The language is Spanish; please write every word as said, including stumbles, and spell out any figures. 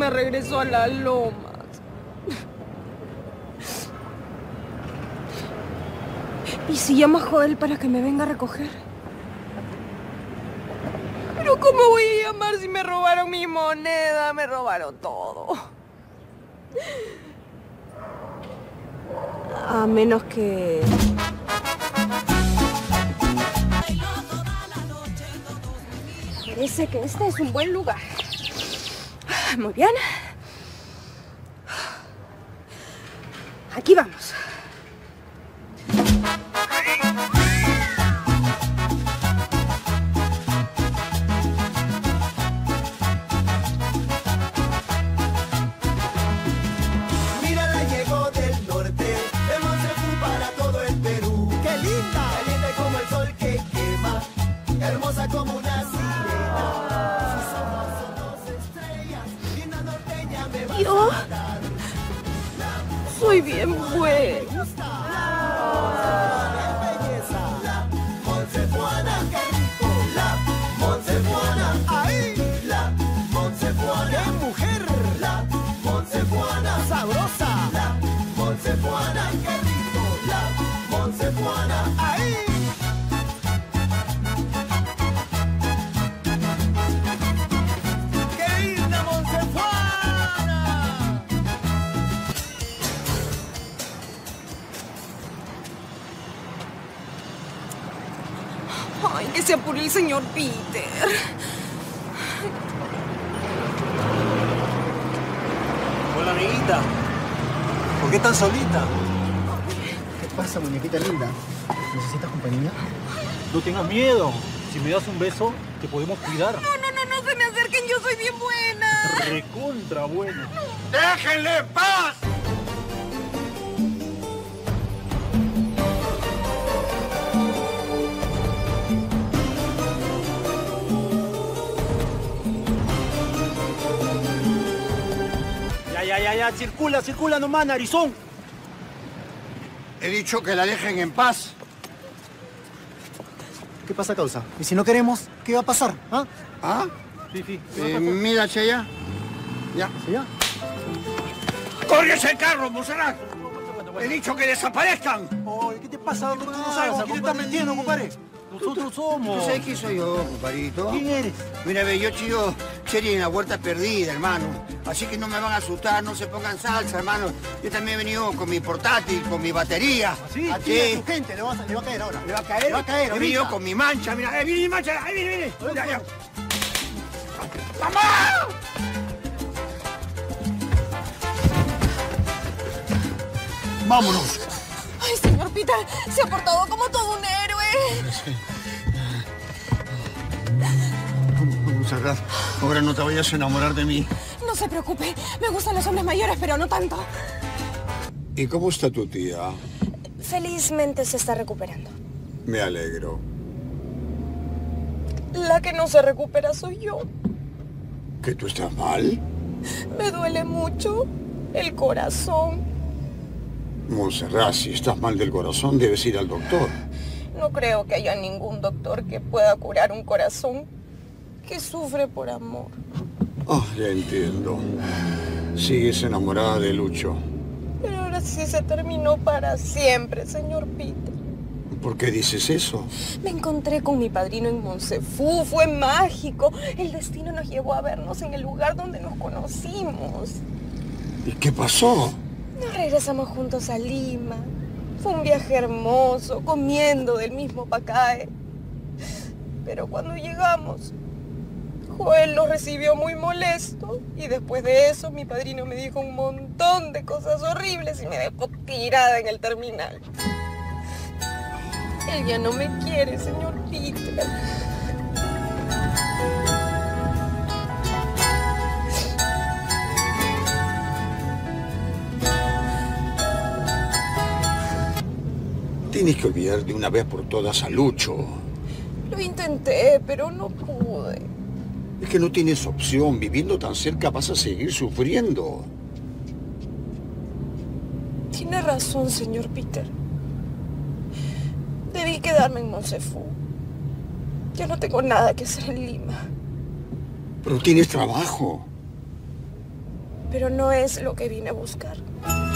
me regreso a las lomas. ¿Y si llamo a Joel para que me venga a recoger? Pero ¿cómo voy a llamar si me robaron mi moneda? Me robaron todo. A menos que... Parece que este es un buen lugar. Muy bien. Aquí vamos. Mírala, llegó del norte, de Monsefu para todo el Perú. ¡Qué linda! Caliente como el sol que quema, hermosa como una sirena. Sus ojos son dos estrellas, linda norteña me va Yo a matar. soy bien buena. La Monsefuana, qué rico. La Monsefuana, ahí. La Monsefuana, qué mujer. La Monsefuana, sabrosa. La Monsefuana, qué rico. La Monsefuana, ahí. ¡Qué linda Monsefuana! Ay, que se apure el señor Peter. Hola, amiguita. ¿Por qué tan solita? ¿Qué pasa, muñequita linda? ¿Necesitas compañía? No tengas miedo. Si me das un beso, te podemos cuidar. No, no, no, no se me acerquen, yo soy bien buena. Recontra buena. ¡Déjenle en paz! Ya, ya, ya, ya. Circula, circula nomás, narizón. He dicho que la dejen en paz. ¿Qué pasa, causa? ¿Y si no queremos, qué va a pasar? ¿Ah? ¿Ah? Sí, sí. Eh, mira hacia allá. Ya. ¿Sí, ya? ¡Córrese el carro, Monserrat! He dicho que desaparezcan. Oye, ¿qué te pasa? Tú no pasa, sabes con quién estás compadre? metiendo, compadre. Nosotros somos. ¿Tú sabes quién soy yo, compadrito? ¿Quién eres? Mira, ve, yo chido serie en la huerta perdida, hermano. Así que no me van a asustar, no se pongan salsa, hermano. Yo también he venido con mi portátil, con mi batería. ¿Sí? A ti y a tu gente le va, a, le va a caer ahora. ¿Le va a caer? Le va a caer He venido ahorita. con mi mancha, mira. ¡Eh, viene mi mancha! ¡Ahí viene, viene! Ya, ya. ¡Mamá! ¡Vámonos! Ay, señor Peter, se ha portado como todo un héroe. Monserrat, ahora no te vayas a enamorar de mí. No se preocupe, me gustan los hombres mayores, pero no tanto. ¿Y cómo está tu tía? Felizmente se está recuperando. Me alegro. La que no se recupera soy yo. ¿Que tú estás mal? Me duele mucho el corazón. Monserrat, si estás mal del corazón, debes ir al doctor. No creo que haya ningún doctor que pueda curar un corazón que sufre por amor. Ah, ya entiendo. Sigues enamorada de Lucho. Pero ahora sí se terminó para siempre, señor Peter. ¿Por qué dices eso? Me encontré con mi padrino en Monsefu, fue mágico. El destino nos llevó a vernos en el lugar donde nos conocimos. ¿Y qué pasó? Nos regresamos juntos a Lima. Fue un viaje hermoso, comiendo del mismo pacae. Pero cuando llegamos, Joel nos recibió muy molesto y después de eso mi padrino me dijo un montón de cosas horribles y me dejó tirada en el terminal. Él ya no me quiere, señor Peter. Tienes que olvidar de una vez por todas a Lucho. Lo intenté, pero no pude. Es que no tienes opción. Viviendo tan cerca vas a seguir sufriendo. Tiene razón, señor Peter. Debí quedarme en Monsefu. Ya no tengo nada que hacer en Lima. Pero tienes trabajo. pero no es lo que vine a buscar.